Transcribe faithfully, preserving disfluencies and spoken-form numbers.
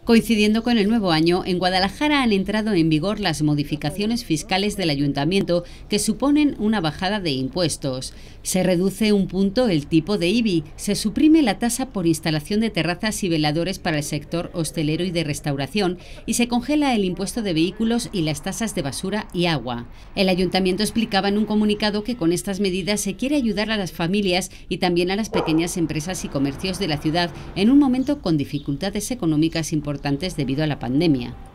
Coincidiendo con el nuevo año, en Guadalajara han entrado en vigor las modificaciones fiscales del ayuntamiento que suponen una bajada de impuestos. Se reduce un punto el tipo de I B I, se suprime la tasa por instalación de terrazas y veladores para el sector hostelero y de restauración y se congela el impuesto de vehículos y las tasas de basura y agua. El ayuntamiento explicaba en un comunicado que con estas medidas se quiere ayudar a las familias y también a las pequeñas empresas y comercios de la ciudad en un momento con dificultades económicas importantes importantes debido a la pandemia.